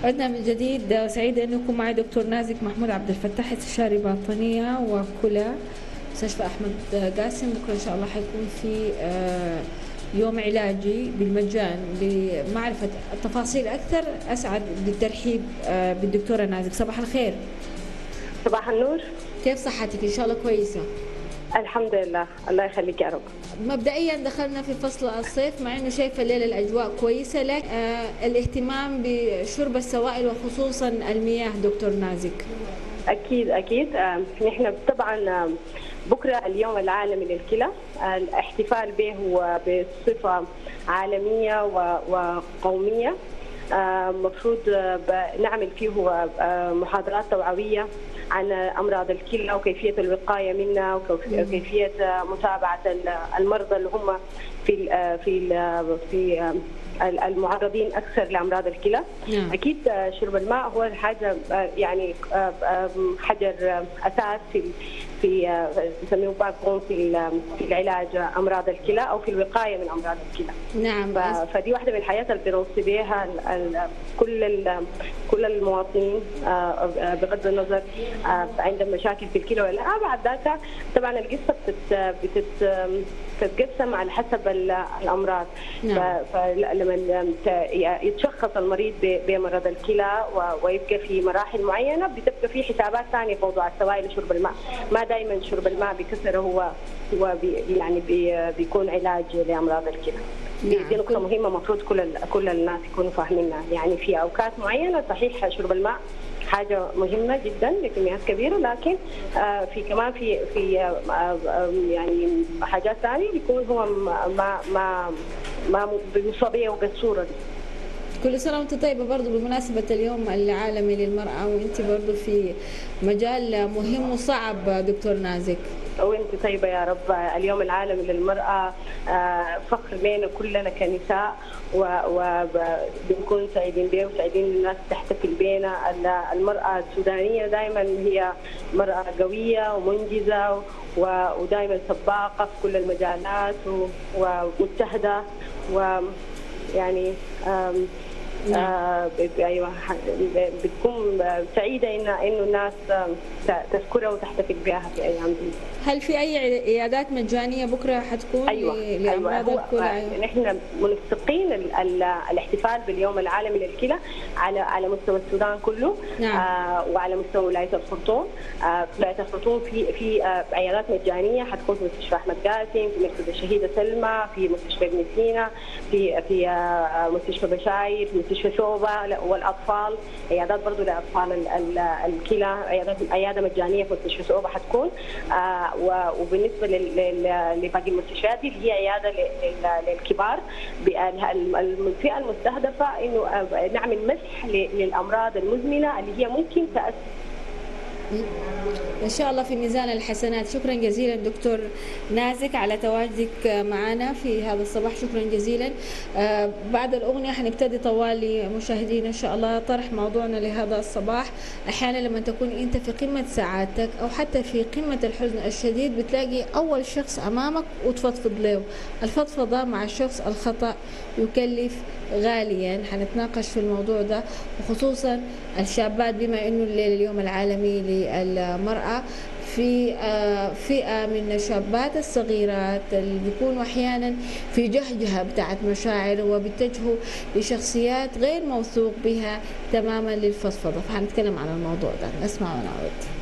عدنا من جديد وسعيدة أن يكون معي دكتور نازك محمود عبد الفتاح، استشاري باطنية وكلى مستشفى أحمد قاسم. بكرة إن شاء الله حيكون في يوم علاجي بالمجان لمعرفة التفاصيل أكثر. أسعد بالترحيب بالدكتورة نازك. صباح الخير. صباح النور. كيف صحتك؟ إن شاء الله كويسة؟ الحمد لله، الله يخليك يا رب. مبدئيا دخلنا في فصل الصيف، مع انه شايفه الليله الاجواء كويسه، لكن الاهتمام بشرب السوائل وخصوصا المياه دكتور نازك. اكيد اكيد. نحن طبعا بكره اليوم العالمي للكلى، الاحتفال به هو بصفه عالميه وقوميه. مفروض نعمل فيه محاضرات توعوية عن أمراض الكلى وكيفية الوقاية منها وكيفية متابعة المرضى اللي هم في المعرضين أكثر لأمراض الكلى. أكيد شرب الماء هو حاجة يعني حجر أساس في يسميه باكون في العلاج امراض الكلى او في الوقايه من امراض الكلى. نعم. فدي واحده من الحاجات اللي بنوصي بها كل المواطنين بغض النظر عندهم مشاكل في الكلى ولا لا. بعد ذاك طبعا القصه بتتقسم على حسب الامراض. نعم. فلما يتشخص المريض بمرض الكلى ويبقى في مراحل معينه، بتبقى في حسابات ثانيه في موضوع السوائل وشرب الماء. ما دائما شرب الماء بكثره هو يعني بيكون علاج لامراض الكلى. نعم. دي نقطه مهمه، المفروض كل الناس يكونوا فاهمينها. يعني في اوقات معينه صحيح شرب الماء حاجه مهمه جدا بكميات كبيره، لكن في كمان في يعني حاجات ثانيه بيكون هو ما بالصبيه وبالصوره دي. كل سنة وانت طيبة. برضو بمناسبة اليوم العالمي للمرأة، وانت برضو في مجال مهم وصعب دكتور نازك. وانت طيبة يا رب. اليوم العالمي للمرأة فخر لنا كلنا كنساء، وبنكون سعيدين به وسعيدين الناس تحتفل بينا. المرأة السودانية دائما هي مرأة قوية ومنجزة ودائما سباقة في كل المجالات ومجتهدة ويعني ايوه بتكون سعيده انه الناس تذكرها وتحتفل بها في ايام دي. هل في اي عيادات مجانيه بكره حتكون لامراض الكلى؟ أيوة. نحن منسقين الاحتفال باليوم العالمي للكلى على مستوى السودان كله. نعم. وعلى مستوى ولايه الخرطوم. ولايه الخرطوم في عيادات مجانيه حتكون في مستشفى احمد قاسم، في مركز الشهيده سلمى، في مستشفى ابن سينا، في مستشفى بشاير، في مستشفى شوبه، والاطفال عيادات برضه لاطفال الكلى، عياده مجانيه في مستشفى شوبه حتكون. وبالنسبه لباقي المستشفيات دي اللي هي عياده للكبار، الفئه المستهدفه انه نعمل مسح للامراض المزمنه اللي هي ممكن تاثر إن شاء الله في ميزان الحسنات. شكرا جزيلا دكتور نازك على تواجدك معنا في هذا الصباح. شكرا جزيلا. بعد الأغنية حنبتدي طوالي مشاهدينا إن شاء الله طرح موضوعنا لهذا الصباح. أحيانا لما تكون أنت في قمة سعادتك أو حتى في قمة الحزن الشديد، بتلاقي أول شخص أمامك وتفضفض له. الفضفضة مع الشخص الخطأ يكلف غاليا. حنتناقش في الموضوع ده، وخصوصا الشابات، بما انه الليل اليوم العالمي للمرأة. في فئة من الشابات الصغيرات اللي بيكونوا احيانا في جهجهة بتاعت مشاعر وبيتجهوا لشخصيات غير موثوق بها تماما للفضفضة. فحنتكلم عن الموضوع ده. نسمع ونعود.